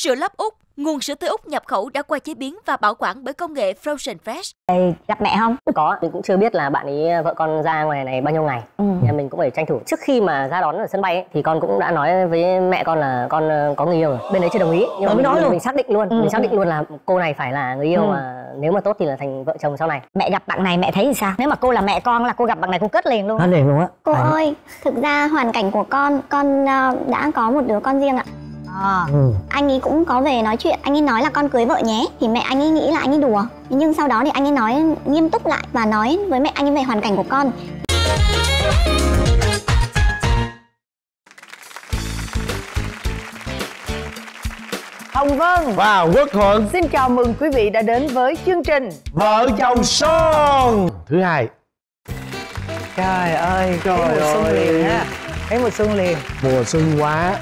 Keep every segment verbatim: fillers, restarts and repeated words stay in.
Sữa Lắp Úc, nguồn sữa tươi Úc nhập khẩu đã qua chế biến và bảo quản bởi công nghệ Frozen Fresh. Đây, gặp mẹ không? Có, mình cũng chưa biết là bạn ấy vợ con ra ngoài này bao nhiêu ngày. Ừ. Nên mình cũng phải tranh thủ. Trước khi mà ra đón ở sân bay ấy, thì con cũng đã nói với mẹ con là con có người yêu rồi. Bên đấy chưa đồng ý, nhưng mà mình, nói luôn. mình xác định luôn, ừ. mình xác định luôn là cô này phải là người yêu, ừ. mà nếu mà tốt thì là thành vợ chồng sau này. Mẹ gặp bạn này mẹ thấy thì sao? Nếu mà cô là mẹ con là cô gặp bạn này cô cất liền luôn. Cất liền luôn á. Cô à. ơi, thực ra hoàn cảnh của con, con đã có một đứa con riêng ạ. À, ừ. Anh ấy cũng có về nói chuyện, anh ấy nói là con cưới vợ nhé. Thì mẹ anh ấy nghĩ là anh ấy đùa. Nhưng sau đó thì anh ấy nói nghiêm túc lại và nói với mẹ anh ấy về hoàn cảnh của con. Hồng Vân và Quốc Thuận xin chào mừng quý vị đã đến với chương trình Vợ Chồng Son thứ hai. Trời ơi, trời thấy mùa xuân liền ha, thấy mùa xuân liền. Mùa xuân quá.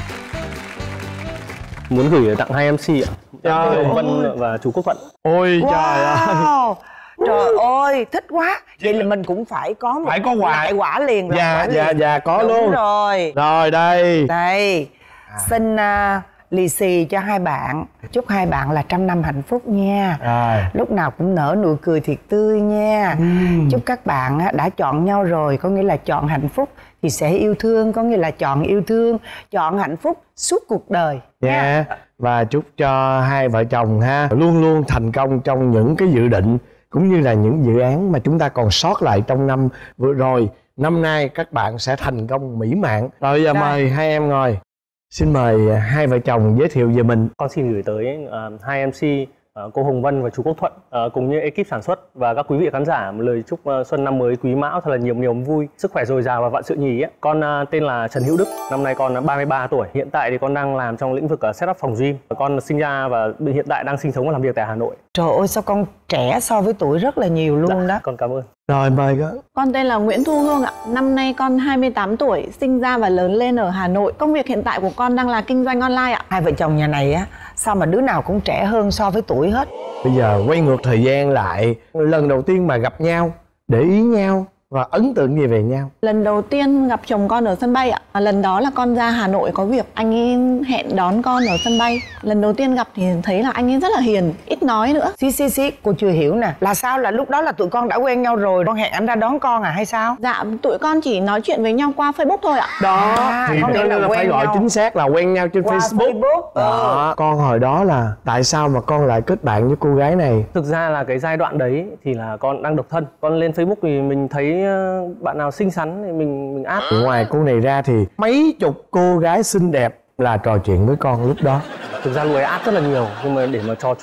Muốn gửi tặng hai em xê ạ. Trời Hồng Vân và chú Quốc Thuận. Ôi wow. Trời ơi. Trời ơi, thích quá. Vậy là mình cũng phải có một phải có quà. Lại quả liền. Dạ, quả dạ, liền. dạ, có Đúng luôn. rồi. Rồi, đây. Đây, à. xin uh, lì xì cho hai bạn. Chúc hai bạn là trăm năm hạnh phúc nha. Rồi. Lúc nào cũng nở nụ cười thiệt tươi nha. uhm. Chúc các bạn đã chọn nhau rồi, có nghĩa là chọn hạnh phúc thì sẽ yêu thương, có nghĩa là chọn yêu thương, chọn hạnh phúc suốt cuộc đời. Dạ, yeah. Và chúc cho hai vợ chồng ha luôn luôn thành công trong những cái dự định cũng như là những dự án mà chúng ta còn sót lại trong năm vừa rồi. Năm nay các bạn sẽ thành công mỹ mãn. Rồi giờ mời hai em ngồi. Xin mời hai vợ chồng giới thiệu về mình. Con xin gửi tới uh, hai em xê, uh, cô Hồng Vân và chú Quốc Thuận, uh, cùng như ekip sản xuất và các quý vị khán giả một lời chúc uh, xuân năm mới Quý Mão thật là nhiều niềm vui, sức khỏe dồi dào và vạn sự nhì ấy. Con uh, tên là Trần Hữu Đức, năm nay con ba mươi ba tuổi. Hiện tại thì con đang làm trong lĩnh vực uh, setup phòng gym. Con sinh ra và hiện tại đang sinh sống và làm việc tại Hà Nội. Trời ơi, sao con trẻ so với tuổi rất là nhiều luôn. Dạ, đó. Con cảm ơn. Rồi mời con. Con tên là Nguyễn Thu Hương ạ. Năm nay con hai mươi tám tuổi, sinh ra và lớn lên ở Hà Nội. Công việc hiện tại của con đang là kinh doanh online ạ. Hai vợ chồng nhà này á, sao mà đứa nào cũng trẻ hơn so với tuổi hết. Bây giờ quay ngược thời gian lại, lần đầu tiên mà gặp nhau, để ý nhau và ấn tượng gì về nhau? Lần đầu tiên gặp chồng con ở sân bay ạ. Lần đó là con ra Hà Nội có việc, anh ấy hẹn đón con ở sân bay. Lần đầu tiên gặp thì thấy là anh ấy rất là hiền, ít nói nữa. Xí xí xí, cô chưa hiểu nè. Là sao, là lúc đó là tụi con đã quen nhau rồi, con hẹn anh ra đón con à hay sao? Dạ, tụi con chỉ nói chuyện với nhau qua Facebook thôi ạ. Đó, à, thì con nghĩ là, là phải gọi nhau. Chính xác là quen nhau trên qua Facebook, Facebook. Đó. Ừ. Con hồi đó là tại sao mà con lại kết bạn với cô gái này? Thực ra là cái giai đoạn đấy thì là con đang độc thân. Con lên Facebook thì mình thấy bạn nào xinh xắn thì mình mình add. Ngoài cô này ra thì mấy chục cô gái xinh đẹp là trò chuyện với con lúc đó. Thực ra lúc ấy add rất là nhiều, nhưng mà để mà trò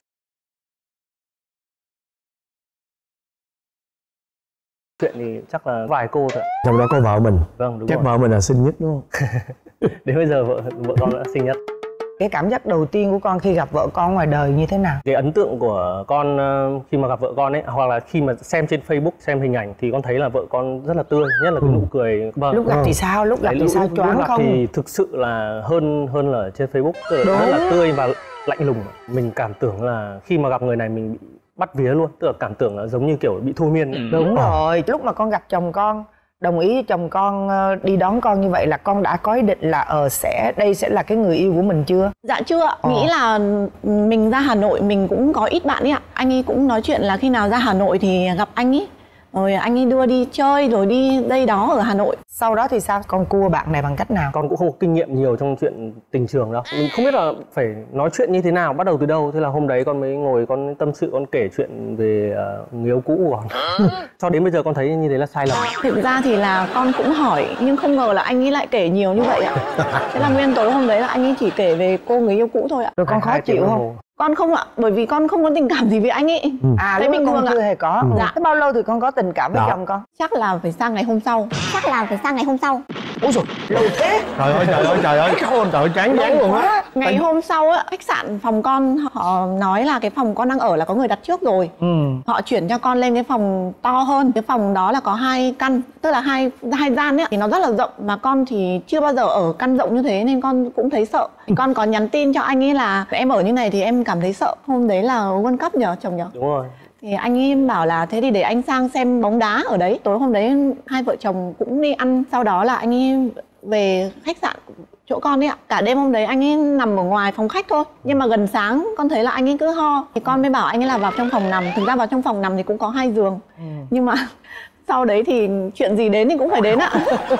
chuyện thì chắc là vài cô thôi. Trong đó có vợ mình. Vâng, đúng chắc rồi. Vợ mình là xinh nhất đúng không? Đến bây giờ vợ vợ con đã xinh nhất. Cái cảm giác đầu tiên của con khi gặp vợ con ngoài đời như thế nào? Cái ấn tượng của con khi mà gặp vợ con ấy, hoặc là khi mà xem trên Facebook, xem hình ảnh thì con thấy là vợ con rất là tươi, nhất là cái nụ cười. Vâng. Lúc gặp ừ. thì sao? Lúc gặp Đấy, thì lúc, sao choáng lúc gặp không? thì thực sự là hơn hơn là trên Facebook, tức là rất là tươi và lạnh lùng. Mình cảm tưởng là khi mà gặp người này mình bị bắt vía luôn, tức là cảm tưởng là giống như kiểu bị thôi miên. Ừ. Đúng rồi. Lúc mà con gặp chồng con, đồng ý với chồng con đi đón con như vậy là con đã có ý định là ờ sẽ đây sẽ là cái người yêu của mình chưa? Dạ chưa ạ. Ờ. Nghĩ là mình ra Hà Nội mình cũng có ít bạn ấy ạ. Anh ấy cũng nói chuyện là khi nào ra Hà Nội thì gặp anh ấy, rồi anh ấy đưa đi chơi rồi đi đây đó ở Hà Nội. Sau đó thì sao? Con cua bạn này bằng cách nào? Con cũng không có kinh nghiệm nhiều trong chuyện tình trường đâu. Mình không biết là phải nói chuyện như thế nào, bắt đầu từ đâu. Thế là hôm đấy con mới ngồi con tâm sự, con kể chuyện về uh, người yêu cũ của con. Cho đến bây giờ con thấy như thế là sai lầm. Thực ra thì là con cũng hỏi, nhưng không ngờ là anh ấy lại kể nhiều như vậy ạ. Thế là nguyên tối hôm đấy là anh ấy chỉ kể về cô người yêu cũ thôi ạ. Rồi con khó chịu không? Con không ạ, bởi vì con không có tình cảm gì với anh ấy. Ừ. À, lúc đó con chưa hề có. Ừ. Dạ. Thế bao lâu thì con có tình cảm với chồng con? Chắc là phải sang ngày hôm sau. Chắc là phải sang ngày hôm sau. Ôi dồi, lâu thế. Trời ơi, trời ơi, trời ơi, trời ơi, chán chán luôn á. Ngày hôm sau á, khách sạn phòng con họ nói là cái phòng con đang ở là có người đặt trước rồi. Ừ. Họ chuyển cho con lên cái phòng to hơn. Cái phòng đó là có hai căn, tức là hai hai gian ấy, thì nó rất là rộng, mà con thì chưa bao giờ ở căn rộng như thế nên con cũng thấy sợ. Thì con có nhắn tin cho anh ấy là em ở như này thì em cảm thấy sợ. Hôm đấy là World Cup nhờ chồng nhờ? Đúng rồi. Thì anh ấy bảo là thế thì để anh sang xem bóng đá ở đấy. Tối hôm đấy hai vợ chồng cũng đi ăn, sau đó là anh ấy về khách sạn chỗ con ấy ạ. Cả đêm hôm đấy anh ấy nằm ở ngoài phòng khách thôi, nhưng mà gần sáng con thấy là anh ấy cứ ho, thì con mới bảo anh ấy là vào trong phòng nằm. Thực ra vào trong phòng nằm thì cũng có hai giường, ừ. nhưng mà sau đấy thì chuyện gì đến thì cũng phải đến ạ.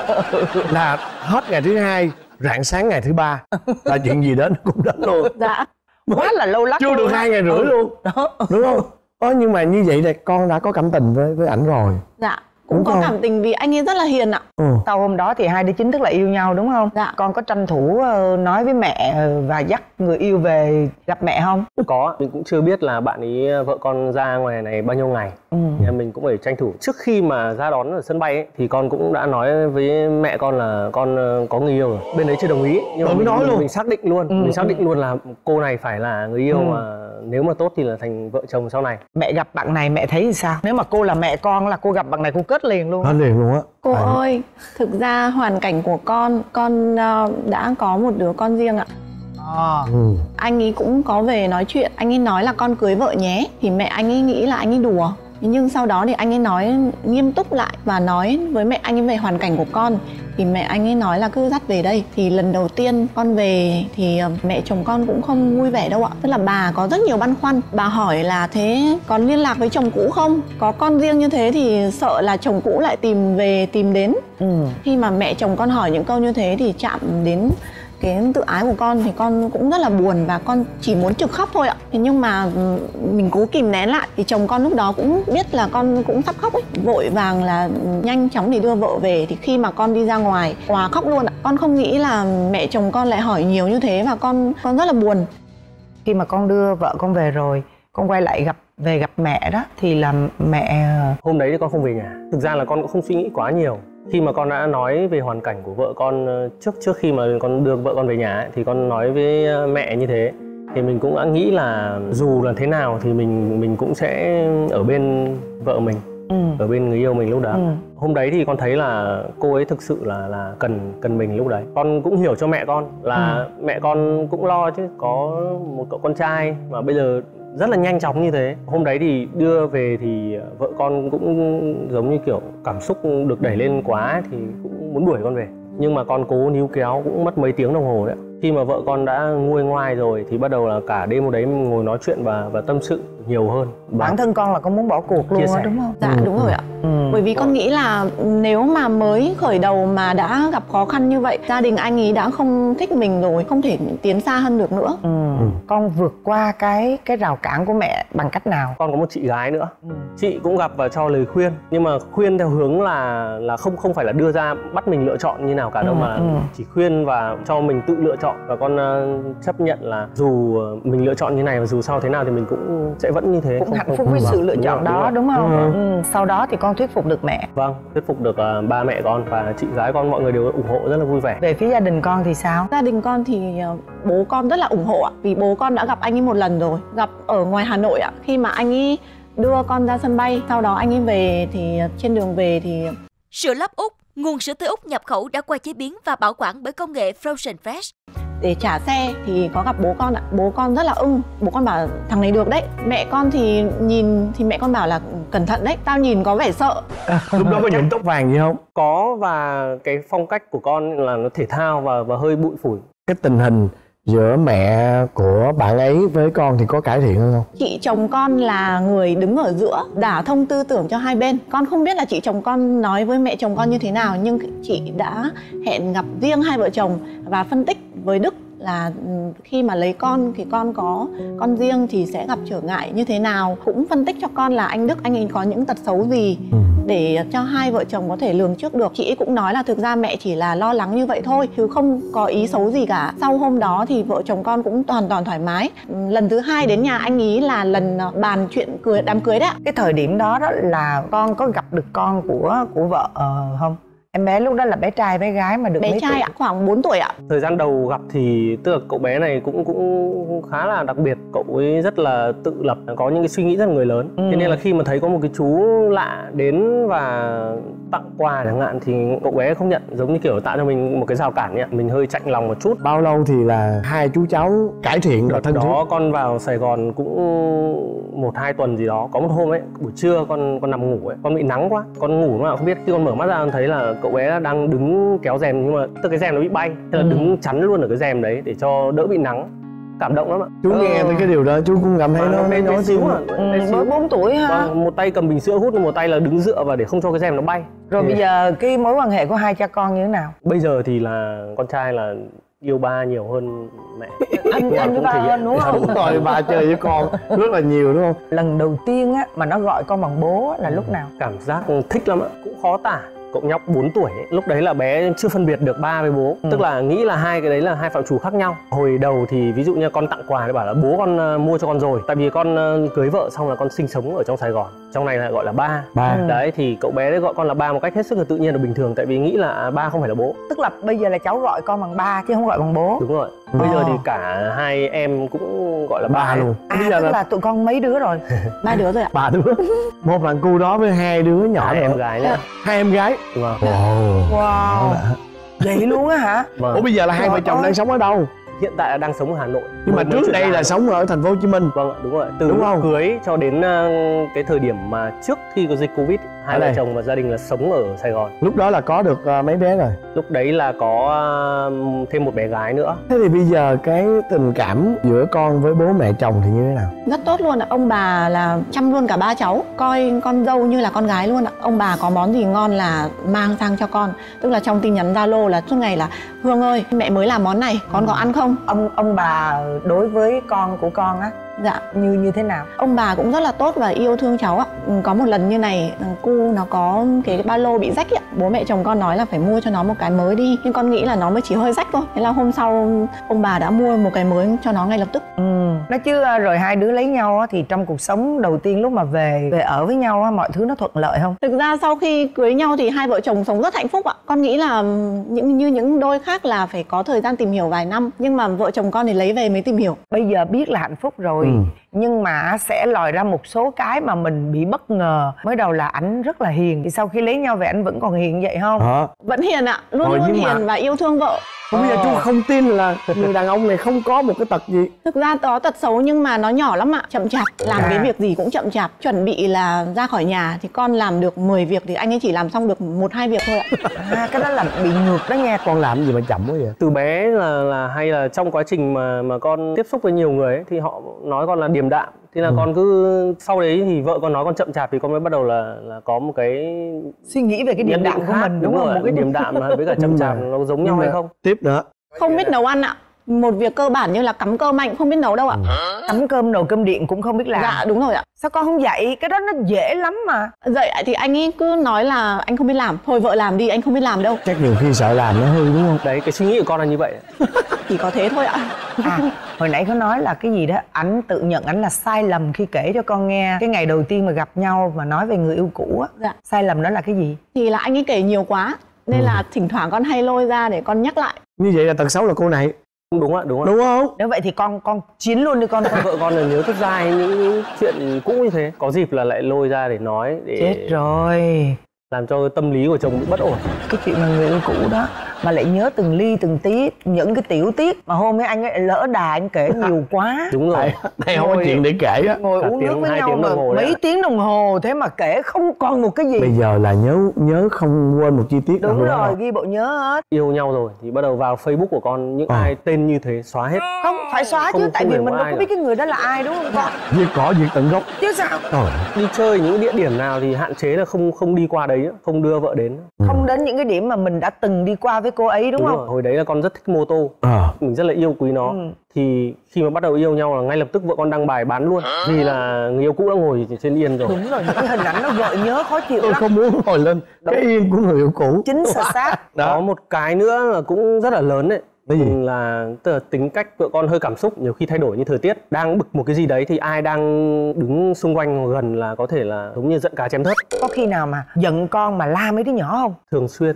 Là hết ngày thứ hai, rạng sáng ngày thứ ba là chuyện gì đến cũng đến luôn. Dạ. Quá là lâu lắc. Chưa được hai ngày rưỡi ừ. luôn đó, đúng không? Ờ, nhưng mà như vậy là con đã có cảm tình với với ảnh rồi. Dạ. Cũng có cảm tình vì anh ấy rất là hiền ạ. Ừ. Sau hôm đó thì hai đứa chính thức là yêu nhau đúng không? Dạ. Con có tranh thủ nói với mẹ và dắt người yêu về gặp mẹ không? Có, mình cũng chưa biết là bạn ấy vợ con ra ngoài này bao nhiêu ngày. Ừ. Nên mình cũng phải tranh thủ. Trước khi mà ra đón ở sân bay ấy, thì con cũng đã nói với mẹ con là con có người yêu rồi. Bên đấy chưa đồng ý, nhưng mà mình, nói luôn. mình xác định luôn, ừ. mình xác định luôn là cô này phải là người yêu, ừ. mà nếu mà tốt thì là thành vợ chồng sau này. Mẹ gặp bạn này mẹ thấy thì sao? Nếu mà cô là mẹ con là cô gặp bạn này cô kết liền luôn. Kết liền luôn á. Cô à. ơi, thực ra hoàn cảnh của con, con đã có một đứa con riêng ạ. À. Ừ. Anh ấy cũng có về nói chuyện, anh ấy nói là con cưới vợ nhé. Thì mẹ anh ấy nghĩ là anh ấy đùa. Nhưng sau đó thì anh ấy nói nghiêm túc lại và nói với mẹ anh ấy về hoàn cảnh của con. Thì mẹ anh ấy nói là cứ dắt về đây. Thì lần đầu tiên con về thì mẹ chồng con cũng không vui vẻ đâu ạ. Tức là bà có rất nhiều băn khoăn. Bà hỏi là thế còn liên lạc với chồng cũ không? Có con riêng như thế thì sợ là chồng cũ lại tìm về tìm đến. Ừ. Khi mà mẹ chồng con hỏi những câu như thế thì chạm đến cái tự ái của con thì con cũng rất là buồn và con chỉ muốn trực khóc thôi ạ. Thế nhưng mà mình cố kìm nén lại thì chồng con lúc đó cũng biết là con cũng sắp khóc ấy, vội vàng là nhanh chóng để đưa vợ về. Thì khi mà con đi ra ngoài òa khóc luôn ạ. Con không nghĩ là mẹ chồng con lại hỏi nhiều như thế và con con rất là buồn. Khi mà con đưa vợ con về rồi, con quay lại gặp về gặp mẹ đó thì là mẹ hôm đấy thì con không về nhà. Thực ra là con cũng không suy nghĩ quá nhiều. Khi mà con đã nói về hoàn cảnh của vợ con trước trước khi mà con đưa vợ con về nhà ấy, thì con nói với mẹ như thế thì mình cũng đã nghĩ là dù là thế nào thì mình mình cũng sẽ ở bên vợ mình, ừ. ở bên người yêu mình lúc đó. Ừ. Hôm đấy thì con thấy là cô ấy thực sự là là cần cần mình lúc đấy. Con cũng hiểu cho mẹ con là ừ. mẹ con cũng lo chứ, có một cậu con trai mà bây giờ rất là nhanh chóng như thế. Hôm đấy thì đưa về thì vợ con cũng giống như kiểu cảm xúc được đẩy lên quá thì cũng muốn đuổi con về. Nhưng mà con cố níu kéo cũng mất mấy tiếng đồng hồ đấy. Khi mà vợ con đã nguôi ngoai rồi thì bắt đầu là cả đêm hôm đấy ngồi nói chuyện và và tâm sự nhiều hơn. Bản thân con là con muốn bỏ cuộc luôn á đúng không? Dạ ừ. đúng rồi ạ. Ừ. Bởi vì con nghĩ là nếu mà mới khởi đầu mà đã gặp khó khăn như vậy, gia đình anh ấy đã không thích mình rồi, không thể tiến xa hơn được nữa. Ừ. Ừ. Con vượt qua cái cái rào cản của mẹ bằng cách nào? Con có một chị gái nữa. Ừ. Chị cũng gặp và cho lời khuyên, nhưng mà khuyên theo hướng là là không không phải là đưa ra bắt mình lựa chọn như nào cả đâu, ừ. mà ừ. chỉ khuyên và cho mình tự lựa chọn. Và con uh, chấp nhận là dù mình lựa chọn như này và dù sau thế nào thì mình cũng sẽ vẫn như thế. Cũng không, hạnh không, phúc không, với không, sự lựa chọn đúng đó rồi. đúng không? Ừ. Ừ. Sau đó thì con thuyết phục được mẹ. Vâng, thuyết phục được uh, ba mẹ con và chị gái con, mọi người đều ủng hộ rất là vui vẻ. Về phía gia đình con thì sao? Gia đình con thì uh, bố con rất là ủng hộ ạ. Vì bố con đã gặp anh ấy một lần rồi, gặp ở ngoài Hà Nội ạ. Khi mà anh ấy đưa con ra sân bay, sau đó anh ấy về thì trên đường về thì Sữa Lắp Úc, nguồn sữa tươi Úc nhập khẩu đã qua chế biến và bảo quản bởi công nghệ Frozen Fresh. Để trả xe thì có gặp bố con ạ. Bố con rất là ưng. Bố con bảo thằng này được đấy. Mẹ con thì nhìn thì mẹ con bảo là cẩn thận đấy, tao nhìn có vẻ sợ. Lúc đó có nhuộm tóc vàng gì không? Có, và cái phong cách của con là nó thể thao và và hơi bụi phủi. Cái tình hình giữa mẹ của bạn ấy với con thì có cải thiện hơn không? Chị chồng con là người đứng ở giữa, đả thông tư tưởng cho hai bên. Con không biết là chị chồng con nói với mẹ chồng con như thế nào, nhưng chị đã hẹn gặp riêng hai vợ chồng và phân tích với Đức là khi mà lấy con thì con có con riêng thì sẽ gặp trở ngại như thế nào. Cũng phân tích cho con là anh Đức anh ấy có những tật xấu gì để cho hai vợ chồng có thể lường trước được. Chị ấy cũng nói là thực ra mẹ chỉ là lo lắng như vậy thôi chứ không có ý xấu gì cả. Sau hôm đó thì vợ chồng con cũng hoàn toàn thoải mái. Lần thứ hai đến nhà anh ấy là lần bàn chuyện cưới đám cưới đấy ạ. Cái thời điểm đó đó là con có gặp được con của của vợ uh, không? Em bé lúc đó là bé trai bé gái mà được bé mấy trai tuổi? ạ, khoảng bốn tuổi ạ. Thời gian đầu gặp thì tức là cậu bé này cũng cũng khá là đặc biệt. Cậu ấy rất là tự lập, có những cái suy nghĩ rất là người lớn. Ừ. Thế nên là khi mà thấy có một cái chú lạ đến và tặng quà chẳng hạn thì cậu bé không nhận, giống như kiểu tạo cho mình một cái rào cản ấy. Mình hơi chạnh lòng một chút. Bao lâu thì là hai chú cháu cải thiện rồi thân thiết? Đó con vào Sài Gòn cũng một hai tuần gì đó. Có một hôm ấy buổi trưa con con nằm ngủ ấy, con bị nắng quá, con ngủ mà không biết, khi con mở mắt ra con thấy là cậu bé đang đứng kéo rèm nhưng mà tức cái rèm nó bị bay, thế là ừ. đứng chắn luôn ở cái rèm đấy để cho đỡ bị nắng. Cảm động lắm ạ. Chú ừ. nghe thấy cái điều đó chú cũng cảm thấy nó bé nói xíu à. Mới bốn tuổi ha. Vâng, một tay cầm bình sữa hút, một tay là đứng dựa vào để không cho cái rèm nó bay. Rồi bây giờ cái mối quan hệ của hai cha con như thế nào? Bây giờ thì là con trai là yêu ba nhiều hơn mẹ. Anh anh với ba hơn đúng không? Đúng rồi, ba chơi với con rất là nhiều đúng không? Lần đầu tiên á mà nó gọi con bằng bố là lúc nào? Cảm giác thích lắm ạ, cũng khó tả. Cậu nhóc bốn tuổi ấy, lúc đấy là bé chưa phân biệt được ba với bố, ừ. tức là nghĩ là hai cái đấy là hai phạm trù khác nhau. Hồi đầu thì ví dụ như con tặng quà thì bảo là bố con uh, mua cho con rồi, tại vì con uh, cưới vợ xong là con sinh sống ở trong Sài Gòn, trong này lại gọi là ba. Ba. Ừ. Đấy thì cậu bé đấy gọi con là ba một cách hết sức là tự nhiên và bình thường, tại vì nghĩ là à, ba không phải là bố. Tức là bây giờ là cháu gọi con bằng ba chứ không gọi bằng bố. Đúng rồi. Ừ. Bây giờ thì cả hai em cũng gọi là ba, ba luôn. À, bây giờ tức là... là tụi con mấy đứa rồi? Ba đứa rồi ạ. Ba đứa. Một thằng cu đó với hai đứa nhỏ hai nữa. em gái nữa. Hai em gái. Vâng. Wow. Wow. Vậy luôn á hả? Vâng. Ủa bây giờ là hai vợ chồng ơi. đang sống ở đâu? Hiện tại là đang sống ở Hà Nội. Nhưng mà trước đây là sống ở thành phố Hồ Chí Minh. Vâng, đúng rồi. Từ đúng không? Cưới cho đến uh, cái thời điểm mà trước khi có dịch Covid, hai vợ chồng và gia đình là sống ở Sài Gòn. Lúc đó là có được uh, mấy bé rồi? Lúc đấy là có uh, thêm một bé gái nữa. Thế thì bây giờ cái tình cảm giữa con với bố mẹ chồng thì như thế nào? Rất tốt luôn ạ. Ông bà là chăm luôn cả ba cháu, coi con dâu như là con gái luôn ạ. Ông bà có món gì ngon là mang sang cho con. Tức là trong tin nhắn Zalo là suốt ngày là Hương ơi, mẹ mới làm món này, con có ăn không? Ông ông bà đối với con của con á, dạ như như thế nào? Ông bà cũng rất là tốt và yêu thương cháu ạ. Có một lần như này, cu nó có cái ba lô bị rách ạ. Bố mẹ chồng con nói là phải mua cho nó một cái mới đi, nhưng con nghĩ là nó mới chỉ hơi rách thôi. Thế là hôm sau ông bà đã mua một cái mới cho nó ngay lập tức. Ừ. Nói chứ rồi hai đứa lấy nhau á, thì trong cuộc sống đầu tiên lúc mà về về ở với nhau á, mọi thứ nó thuận lợi không? Thực ra sau khi cưới nhau thì hai vợ chồng sống rất hạnh phúc ạ. Con nghĩ là những như những đôi khác là phải có thời gian tìm hiểu vài năm, nhưng mà vợ chồng con thì lấy về mới tìm hiểu. Bây giờ biết là hạnh phúc rồi. Ừ. Nhưng mà sẽ lòi ra một số cái mà mình bị bất ngờ. Mới đầu là ảnh rất là hiền, thì sau khi lấy nhau về anh vẫn còn hiền vậy không? À. Vẫn hiền ạ, luôn Rồi, luôn hiền mà... và yêu thương vợ. Bây giờ chú không tin là người đàn ông này không có một cái tật gì. Thực ra có tật xấu nhưng mà nó nhỏ lắm ạ, chậm chạp. Làm à. cái việc gì cũng chậm chạp. Chuẩn bị là ra khỏi nhà thì con làm được mười việc thì anh ấy chỉ làm xong được một hai việc thôi ạ. À, cái đó là bị ngược đó nha. Con làm gì mà chậm quá vậy? Từ bé là là hay là trong quá trình mà mà con tiếp xúc với nhiều người ấy, thì họ nói con là điềm đạm. Thế là ừ. con cứ sau đấy thì vợ con nói con chậm chạp thì con mới bắt đầu là là có một cái suy nghĩ về cái điềm đạm của mình, đúng, đúng không? Một cái điềm đạm với cả chậm chạp nó giống nhau hay không? Tiếp nữa. Không biết nấu ăn ạ. Một việc cơ bản như là cắm cơm anh không biết nấu đâu ạ. Ừ. Cắm cơm, nồi cơm điện cũng không biết làm. Dạ đúng rồi ạ. Sao con không dạy? Cái đó nó dễ lắm mà. Dạy thì anh ấy cứ nói là anh không biết làm. Thôi vợ làm đi, anh không biết làm đâu. Chắc nhiều khi sợ làm nó hư đúng không? Đấy, cái suy nghĩ của con là như vậy. Chỉ có thế thôi ạ. À, hồi nãy có nói là cái gì đó, anh tự nhận anh là sai lầm khi kể cho con nghe cái ngày đầu tiên mà gặp nhau mà nói về người yêu cũ á. Dạ. Sai lầm đó là cái gì? Thì là anh ấy kể nhiều quá nên ừ. là thỉnh thoảng con hay lôi ra để con nhắc lại. Như vậy là tật xấu là cô này. Đúng ạ, đúng ạ. Đúng không? Nếu vậy thì con con chiến luôn đi con. Vợ con là nhớ thức dai những chuyện cũ như thế. Có dịp là lại lôi ra để nói để... Chết rồi. Làm cho tâm lý của chồng bị bất ổn. Cái chuyện mà người yêu cũ đó mà lại nhớ từng ly từng tí, những cái tiểu tiết mà hôm ấy anh ấy lỡ đà anh kể nhiều quá. Đúng rồi. Đây không có chuyện để kể á. Ngồi uống nước với nhau mà mấy tiếng đồng hồ thế mà kể không còn một cái gì. Bây giờ là nhớ nhớ không quên một chi tiết. Đúng rồi, ghi bộ nhớ hết. Yêu nhau rồi thì bắt đầu vào Facebook của con những à. ai tên như thế xóa hết. Không phải xóa không, chứ tại vì mình đâu có biết cái người đó là ai đúng không con? Diệt cỏ diệt tận gốc. Chứ sao? Ờ. Đi chơi những địa điểm nào thì hạn chế là không không đi qua đấy, không đưa vợ đến. Không đến những cái điểm mà mình đã từng đi qua với cô ấy đúng, đúng không? Rồi. Hồi đấy là con rất thích mô tô, à. mình rất là yêu quý nó. Ừ. Thì khi mà bắt đầu yêu nhau là ngay lập tức vợ con đăng bài bán luôn. Vì là người yêu cũ đã ngồi trên yên rồi. Đúng rồi, những cái hình ảnh nó gợi nhớ khó chịu lắm. Không muốn ngồi lên đúng. Cái yên của người yêu cũ. Chính xác xác. Có một cái nữa là cũng rất là lớn đấy. Là tức là tính cách vợ con hơi cảm xúc, nhiều khi thay đổi như thời tiết. Đang bực một cái gì đấy thì ai đang đứng xung quanh gần là có thể là giống như giận cá chém thớt. Có khi nào mà giận con mà la mấy đứa nhỏ không? Thường xuyên.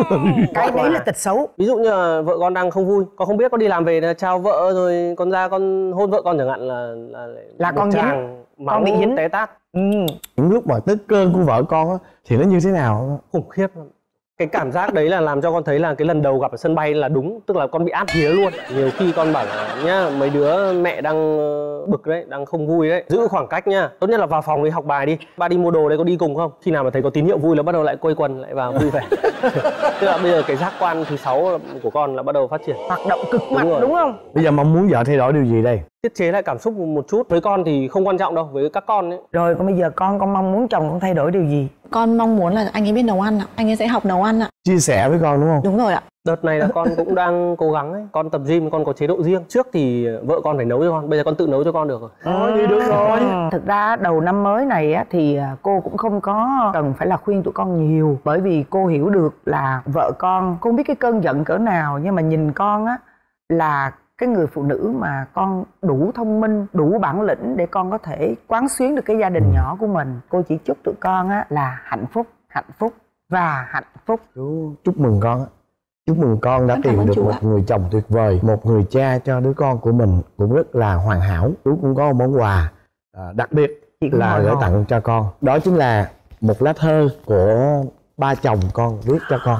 Cái đấy là tật xấu. Ví dụ như là vợ con đang không vui, con không biết con đi làm về là chào vợ rồi con ra con hôn vợ con chẳng hạn là là, là con dính, con bị dính té tát. Ừ. Những lúc mà tức cơn của vợ con á thì nó như thế nào? Khủng khiếp. Cái cảm giác đấy là làm cho con thấy là cái lần đầu gặp ở sân bay là đúng, tức là con bị át vía luôn. Nhiều khi con bảo là nhá, mấy đứa mẹ đang bực đấy, đang không vui đấy, giữ khoảng cách nha. Tốt nhất là vào phòng đi học bài đi. Ba đi mua đồ đấy, có đi cùng không? Khi nào mà thấy có tín hiệu vui là bắt đầu lại quây quần lại vào vui vẻ. Tức là bây giờ cái giác quan thứ sáu của con là bắt đầu phát triển. Hoạt động cực mạnh đúng, đúng không? Bây giờ mong muốn vợ thay đổi điều gì đây? Tiết chế lại cảm xúc một chút. Với con thì không quan trọng đâu, với các con ấy. Rồi còn bây giờ con con mong muốn chồng con thay đổi điều gì? Con mong muốn là anh ấy biết nấu ăn ạ. Anh ấy sẽ học nấu ăn ạ. Chia sẻ với con đúng không? Đúng rồi ạ. Đợt này là con cũng đang cố gắng ấy. Con tập gym, con có chế độ riêng. Trước thì vợ con phải nấu cho con, bây giờ con tự nấu cho con được rồi. Ờ thì được rồi. Thực ra đầu năm mới này á, thì cô cũng không có cần phải là khuyên tụi con nhiều. Bởi vì cô hiểu được là vợ con, cô không biết cái cơn giận cỡ nào, nhưng mà nhìn con á là cái người phụ nữ mà con đủ thông minh, đủ bản lĩnh để con có thể quán xuyến được cái gia đình nhỏ của mình. Cô chỉ chúc tụi con á là hạnh phúc, hạnh phúc và hạnh phúc. Chú chúc mừng con á. Chúc mừng con đã Em tìm cảm ơn được chú một ạ. người chồng tuyệt vời, một người cha cho đứa con của mình cũng rất là hoàn hảo. Chú cũng có một món quà à, đặc biệt Chị cũng là hồi gửi hộp. tặng cho con. Đó chính là một lá thơ của ba chồng con viết cho con.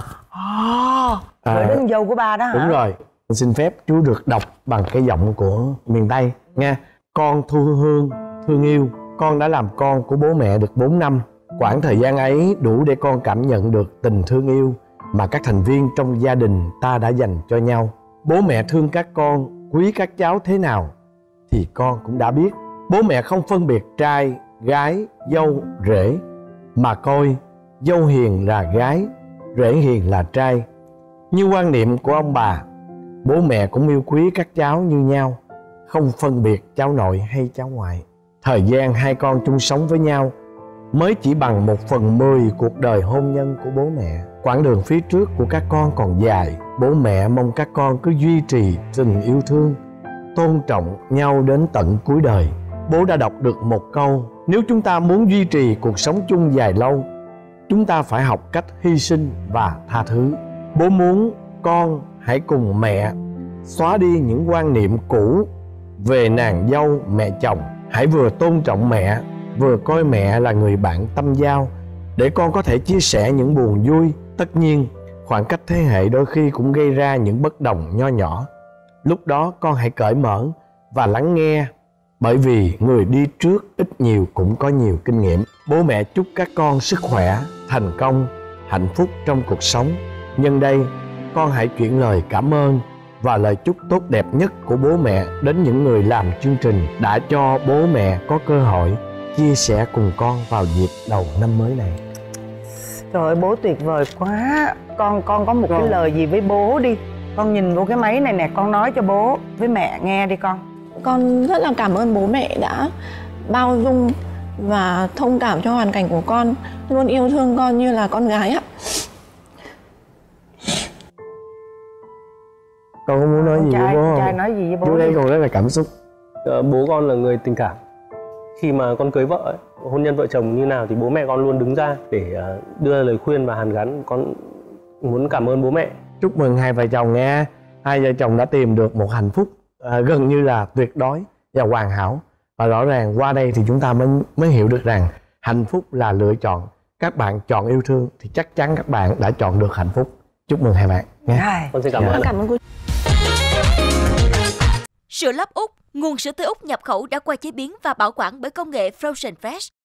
À, gửi đến dâu của ba đó hả? Đúng rồi. Xin phép chú được đọc bằng cái giọng của miền Tây nghe. Con Thu Hương thương yêu, con đã làm con của bố mẹ được bốn năm. Quãng thời gian ấy đủ để con cảm nhận được tình thương yêu mà các thành viên trong gia đình ta đã dành cho nhau. Bố mẹ thương các con, quý các cháu thế nào thì con cũng đã biết. Bố mẹ không phân biệt trai, gái, dâu, rể, mà coi dâu hiền là gái, rể hiền là trai. Như quan niệm của ông bà, bố mẹ cũng yêu quý các cháu như nhau, không phân biệt cháu nội hay cháu ngoại. Thời gian hai con chung sống với nhau mới chỉ bằng một phần mười cuộc đời hôn nhân của bố mẹ. Quãng đường phía trước của các con còn dài. Bố mẹ mong các con cứ duy trì tình yêu thương, tôn trọng nhau đến tận cuối đời. Bố đã đọc được một câu: nếu chúng ta muốn duy trì cuộc sống chung dài lâu, chúng ta phải học cách hy sinh và tha thứ. Bố muốn con hãy cùng mẹ xóa đi những quan niệm cũ về nàng dâu mẹ chồng. Hãy vừa tôn trọng mẹ, vừa coi mẹ là người bạn tâm giao, để con có thể chia sẻ những buồn vui. Tất nhiên, khoảng cách thế hệ đôi khi cũng gây ra những bất đồng nho nhỏ. Lúc đó con hãy cởi mở và lắng nghe, bởi vì người đi trước ít nhiều cũng có nhiều kinh nghiệm. Bố mẹ chúc các con sức khỏe, thành công, hạnh phúc trong cuộc sống. Nhân đây, con hãy chuyển lời cảm ơn và lời chúc tốt đẹp nhất của bố mẹ đến những người làm chương trình đã cho bố mẹ có cơ hội chia sẻ cùng con vào dịp đầu năm mới này. Trời ơi, bố tuyệt vời quá. Con con có một cái lời gì với bố đi. Con nhìn vô cái máy này nè, con nói cho bố với mẹ nghe đi con. Con rất là cảm ơn bố mẹ đã bao dung và thông cảm cho hoàn cảnh của con, luôn yêu thương con như là con gái ạ. Con có muốn nói Con gì trai, với bố con không? trai nói gì với bố Chú đây đi. còn rất là cảm xúc. Ờ, bố con là người tình cảm. Khi mà con cưới vợ ấy, hôn nhân vợ chồng như nào thì bố mẹ con luôn đứng ra để uh, đưa lời khuyên và hàn gắn. Con muốn cảm ơn bố mẹ. Chúc mừng hai vợ chồng nghe. Hai vợ chồng đã tìm được một hạnh phúc à, gần như là tuyệt đối và hoàn hảo. Và rõ ràng qua đây thì chúng ta mới mới hiểu được rằng hạnh phúc là lựa chọn. Các bạn chọn yêu thương thì chắc chắn các bạn đã chọn được hạnh phúc. Chúc mừng hai bạn nghe. Ai. Con xin cảm Dạ. ơn. Cảm ơn cô. Sữa lắp Úc, nguồn sữa tươi Úc nhập khẩu đã qua chế biến và bảo quản bởi công nghệ Frozen Fresh.